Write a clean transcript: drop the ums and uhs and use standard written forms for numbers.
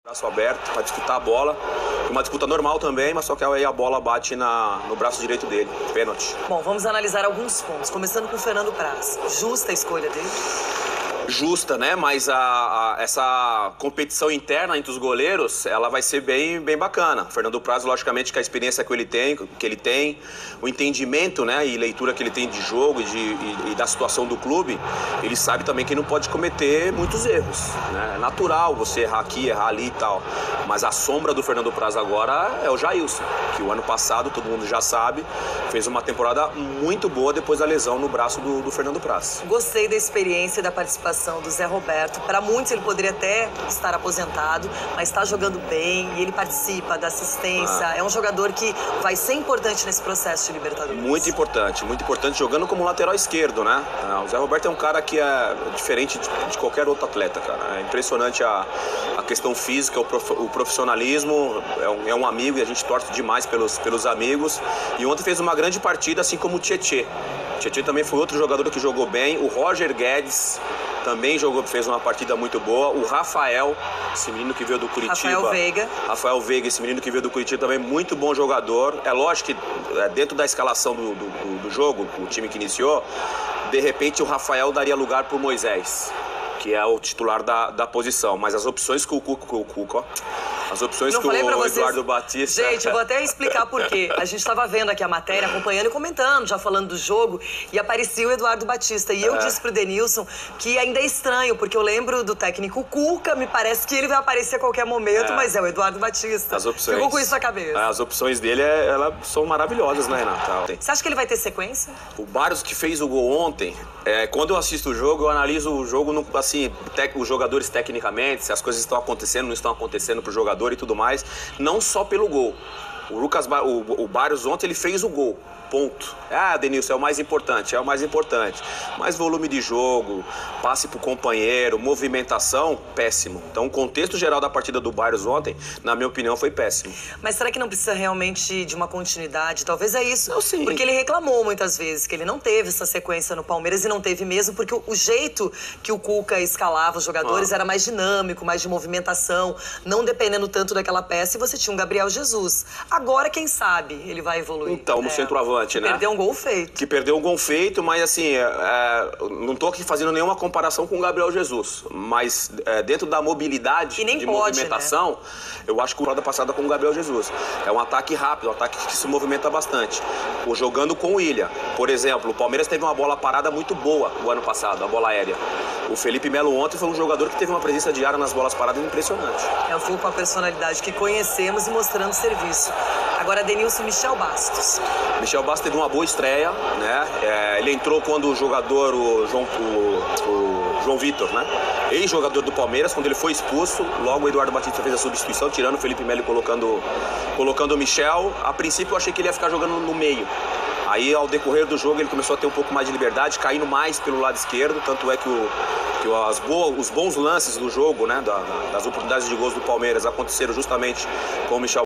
Braço aberto para disputar a bola. Uma disputa normal também, mas só que aí a bola bate no braço direito dele. Pênalti. Bom, vamos analisar alguns pontos, começando com o Fernando Praz. Justa a escolha dele? Justa, né? Mas essa competição interna entre os goleiros, ela vai ser bem bacana. O Fernando Praz, logicamente, com a experiência que ele tem, o entendimento, né, e leitura que ele tem de jogo e da situação do clube, ele sabe também que não pode cometer muitos erros, né? É natural você errar aqui, errar ali e tal. Mas a sombra do Fernando Praz agora é o Jailson, que o ano passado, todo mundo já sabe, fez uma temporada muito boa depois da lesão no braço do Fernando Praz. Gostei da experiência e da participação do Zé Roberto. Para muitos ele poderia até estar aposentado, mas está jogando bem e ele participa da assistência. É um jogador que vai ser importante nesse processo de Libertadores. Muito importante jogando como lateral esquerdo, né? O Zé Roberto é um cara que é diferente de qualquer outro atleta, cara. É impressionante a questão física, o profissionalismo, é um amigo e a gente torce demais pelos amigos. E ontem fez uma grande partida, assim como o Tietê. O Tietê também foi outro jogador que jogou bem. O Roger Guedes também fez uma partida muito boa. O Rafael, esse menino que veio do Curitiba. Rafael Veiga, esse menino que veio do Curitiba também, muito bom jogador. É lógico que dentro da escalação do jogo, o time que iniciou, de repente o Rafael daria lugar pro Moisés, que é o titular da posição. Mas as opções que o Cuca, as opções que o Eduardo Batista... Gente, eu vou até explicar por quê. A gente estava vendo aqui a matéria, acompanhando e comentando, já falando do jogo, e aparecia o Eduardo Batista. E eu disse pro Denilson que ainda é estranho, porque eu lembro do técnico Cuca, me parece que ele vai aparecer a qualquer momento, mas é o Eduardo Batista. As opções... Ficou com isso na cabeça. As opções dele, elas são maravilhosas, né, Renata? Você acha que ele vai ter sequência? O Barros, que fez o gol ontem, quando eu assisto o jogo, eu analiso o jogo, assim, os jogadores tecnicamente, se as coisas estão acontecendo, não estão acontecendo pro jogador e tudo mais, não só pelo gol. O Barros ontem, ele fez o gol. Ponto. Denilson, é o mais importante, Mas volume de jogo, passe pro companheiro, movimentação, péssimo. Então, o contexto geral da partida do Barros ontem, na minha opinião, foi péssimo. Mas será que não precisa realmente de uma continuidade? Talvez é isso. Não, sim. Porque ele reclamou muitas vezes que ele não teve essa sequência no Palmeiras e não teve mesmo, porque o jeito que o Cuca escalava os jogadores era mais dinâmico, mais de movimentação, não dependendo tanto daquela peça, e você tinha um Gabriel Jesus. Agora, quem sabe, ele vai evoluir. Então, no centroavante, né? Perdeu um gol feito. Que perdeu um gol feito, mas assim, não tô aqui fazendo nenhuma comparação com o Gabriel Jesus, mas dentro da mobilidade de movimentação, né? Eu acho que o roda passada com o Gabriel Jesus. É um ataque rápido, um ataque que se movimenta bastante. Jogando com o Ilha. Por exemplo, o Palmeiras teve uma bola parada muito boa o ano passado, a bola aérea. O Felipe Melo ontem foi um jogador que teve uma presença diária nas bolas paradas impressionante. É o com a personalidade que conhecemos e mostrando serviço. Agora, Denilson, Michel Bastos. Michel Bastos teve uma boa estreia, né? Ele entrou quando o jogador, o João Vitor, né? Ex-jogador do Palmeiras, quando ele foi expulso, logo o Eduardo Batista fez a substituição, tirando o Felipe Melo e colocando o Michel. A princípio eu achei que ele ia ficar jogando no meio. Aí, ao decorrer do jogo, ele começou a ter um pouco mais de liberdade, caindo mais pelo lado esquerdo, tanto é que os bons lances do jogo, né, das oportunidades de gols do Palmeiras aconteceram justamente com o Michel